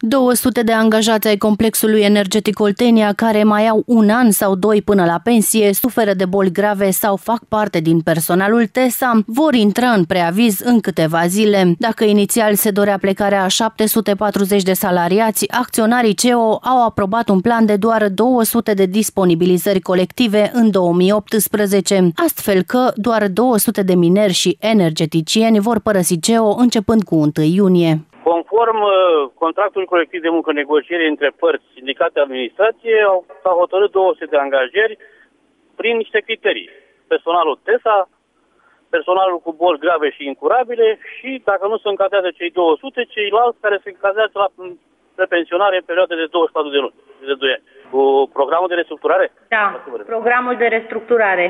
200 de angajați ai complexului energetic Oltenia, care mai au un an sau doi până la pensie, suferă de boli grave sau fac parte din personalul TESA, vor intra în preaviz în câteva zile. Dacă inițial se dorea plecarea a 740 de salariați, acționarii CEO au aprobat un plan de doar 200 de disponibilizări colective în 2018, astfel că doar 200 de mineri și energeticieni vor părăsi CEO începând cu 1 iunie. Conform contractului colectiv de muncă negociere între părți, sindicate, administrație, s-au hotărât 200 de angajări prin niște criterii. Personalul TESA, personalul cu boli grave și incurabile și, dacă nu se încadrează cei 200, ceilalți care se încadrează la prepensionare în perioade de 24 de luni, de 2 ani. Cu programul de restructurare? Da, programul de restructurare.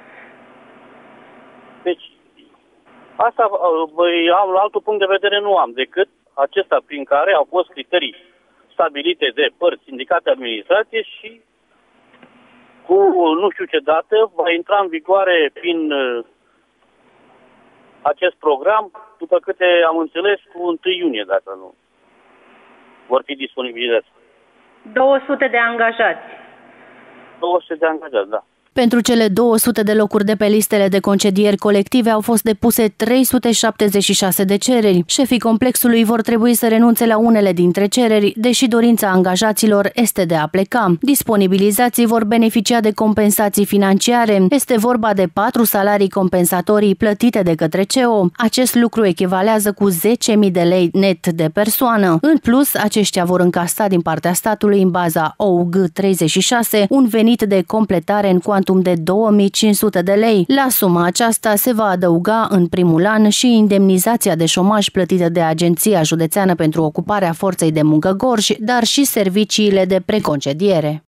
Deci, asta am altul punct de vedere nu am, decât acesta prin care au fost criterii stabilite de părți, sindicate, administrație și cu nu știu ce dată va intra în vigoare prin acest program, după câte am înțeles, cu 1 iunie, dacă nu vor fi disponibilizați. 200 de angajați. 200 de angajați, da. Pentru cele 200 de locuri de pe listele de concedieri colective au fost depuse 376 de cereri. Șefii complexului vor trebui să renunțe la unele dintre cereri, deși dorința angajaților este de a pleca. Disponibilizații vor beneficia de compensații financiare. Este vorba de 4 salarii compensatorii plătite de către CEO. Acest lucru echivalează cu 10.000 de lei net de persoană. În plus, aceștia vor încasa din partea statului în baza OUG 36 un venit de completare în cuantum de 2500 de lei. La suma aceasta se va adăuga în primul an și indemnizația de șomaj plătită de Agenția Județeană pentru Ocuparea Forței de Muncă Gorj, dar și serviciile de preconcediere.